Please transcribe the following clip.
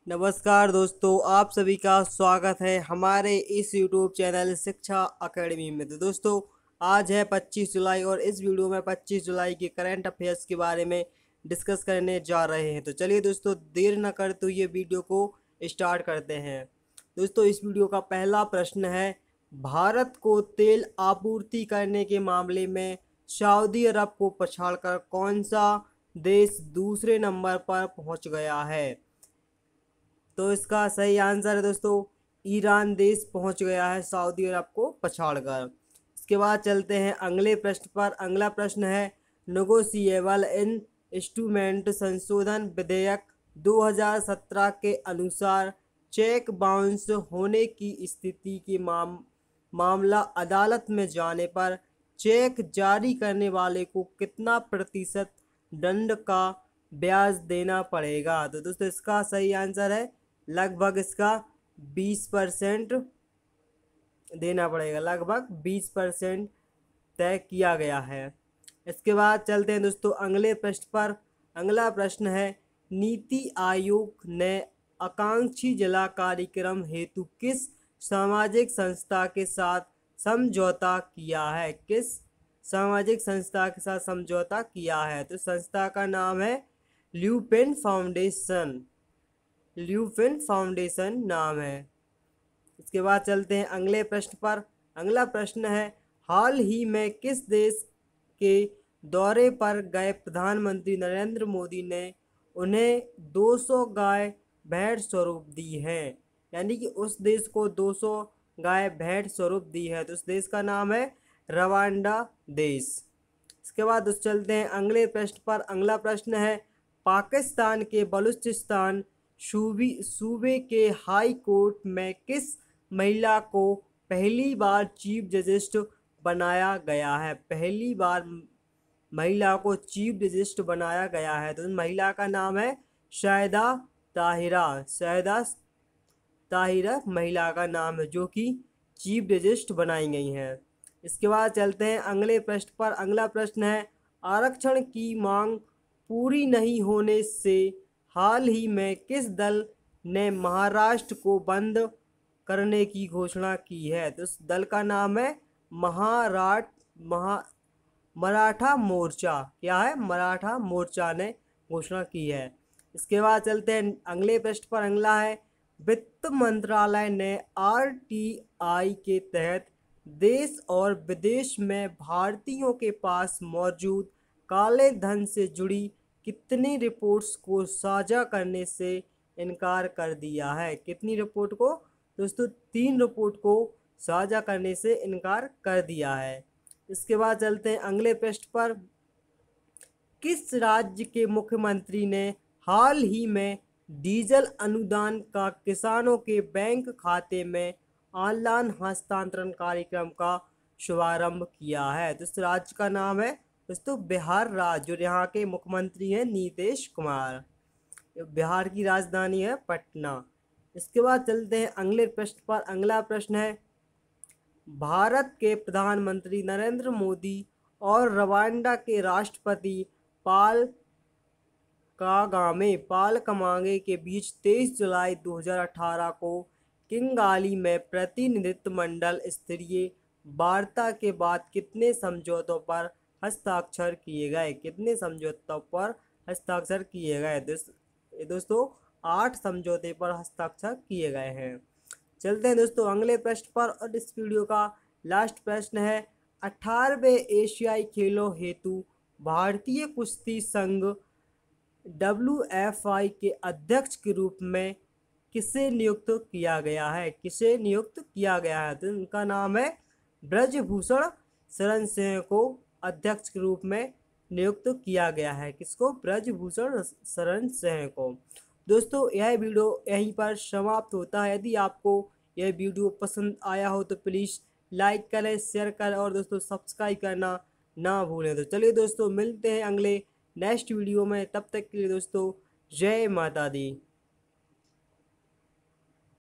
नमस्कार दोस्तों, आप सभी का स्वागत है हमारे इस यूट्यूब चैनल शिक्षा अकेडमी में। तो दोस्तों, आज है 25 जुलाई और इस वीडियो में 25 जुलाई के करंट अफेयर्स के बारे में डिस्कस करने जा रहे हैं। तो चलिए दोस्तों, देर न करते हुए वीडियो को स्टार्ट करते हैं। दोस्तों, इस वीडियो का पहला प्रश्न है, भारत को तेल आपूर्ति करने के मामले में सऊदी अरब को पछाड़कर कौन सा देश दूसरे नंबर पर पहुंच गया है? तो इसका सही आंसर है दोस्तों, ईरान देश पहुंच गया है सऊदी अरब को पछाड़कर। इसके बाद चलते हैं अगले प्रश्न पर। अगला प्रश्न है, नेगोशिएबल इंस्ट्रूमेंट संशोधन विधेयक 2017 के अनुसार चेक बाउंस होने की स्थिति की मामला अदालत में जाने पर चेक जारी करने वाले को कितना प्रतिशत दंड का ब्याज देना पड़ेगा? तो दोस्तों, इसका सही आंसर है लगभग इसका 20% देना पड़ेगा। लगभग 20% तय किया गया है। इसके बाद चलते हैं दोस्तों अगले प्रश्न पर। अगला प्रश्न है, नीति आयोग ने आकांक्षी जिला कार्यक्रम हेतु किस सामाजिक संस्था के साथ समझौता किया है? किस सामाजिक संस्था के साथ समझौता किया है? तो संस्था का नाम है ल्यूपेन फाउंडेशन। ल्यूपेन फाउंडेशन नाम है। इसके बाद चलते हैं अगले प्रश्न पर। अगला प्रश्न है, हाल ही में किस देश के दौरे पर गए प्रधानमंत्री नरेंद्र मोदी ने उन्हें 200 गाय भेंट स्वरूप दी है? यानी कि उस देश को 200 गाय भेंट स्वरूप दी है। तो उस देश का नाम है रवांडा देश। इसके बाद चलते हैं अगले प्रश्न पर। अगला प्रश्न है, पाकिस्तान के बलूचिस्तान सूबे के हाई कोर्ट में किस महिला को पहली बार चीफ जस्टिस बनाया गया है? पहली बार महिला को चीफ जस्टिस बनाया गया है। तो महिला का नाम है शाहिदा ताहिरा। शाहिदा ताहिरा महिला का नाम है जो कि चीफ जस्टिस बनाई गई हैं। इसके बाद चलते हैं अगले प्रश्न पर। अगला प्रश्न है, आरक्षण की मांग पूरी नहीं होने से हाल ही में किस दल ने महाराष्ट्र को बंद करने की घोषणा की है? तो इस दल का नाम है मराठा मोर्चा। क्या है? मराठा मोर्चा ने घोषणा की है। इसके बाद चलते हैं अगले प्रश्न पर। अगला है, वित्त मंत्रालय ने आरटीआई के तहत देश और विदेश में भारतीयों के पास मौजूद काले धन से जुड़ी कितनी रिपोर्ट्स को साझा करने से इनकार कर दिया है? कितनी रिपोर्ट को? दोस्तों, 3 रिपोर्ट को साझा करने से इनकार कर दिया है। इसके बाद चलते हैं अगले प्रश्न पर। किस राज्य के मुख्यमंत्री ने हाल ही में डीजल अनुदान का किसानों के बैंक खाते में ऑनलाइन हस्तांतरण कार्यक्रम का शुभारंभ किया है? तो इस राज्य का नाम है दोस्तों बिहार राज्य, और यहाँ के मुख्यमंत्री हैं नीतीश कुमार। बिहार की राजधानी है पटना। इसके बाद चलते हैं अगले प्रश्न पर। अगला प्रश्न है, भारत के प्रधानमंत्री नरेंद्र मोदी और रवांडा के राष्ट्रपति पाल कमांगे के बीच 23 जुलाई 2018 को किंगाली में प्रतिनिधित्वमंडल स्तरीय वार्ता के बाद कितने समझौतों पर हस्ताक्षर किए गए? कितने समझौतों पर हस्ताक्षर किए गए? दोस्तों, 8 समझौते पर हस्ताक्षर किए गए हैं। चलते हैं दोस्तों अगले प्रश्न पर, और इस वीडियो का लास्ट प्रश्न है, 18वें एशियाई खेलों हेतु भारतीय कुश्ती संघ WFI के अध्यक्ष के रूप में किसे नियुक्त किया गया है? किसे नियुक्त किया गया है? तो उनका नाम है ब्रजभूषण शरण सिंह को अध्यक्ष के रूप में नियुक्त किया गया है। किसको? ब्रजभूषण शरण सिंह को। दोस्तों, यह वीडियो यहीं पर समाप्त होता है। यदि आपको यह वीडियो पसंद आया हो तो प्लीज़ लाइक करें, शेयर करें और दोस्तों सब्सक्राइब करना ना भूलें। तो चलिए दोस्तों, मिलते हैं अगले नेक्स्ट वीडियो में। तब तक के लिए दोस्तों, जय माता दी।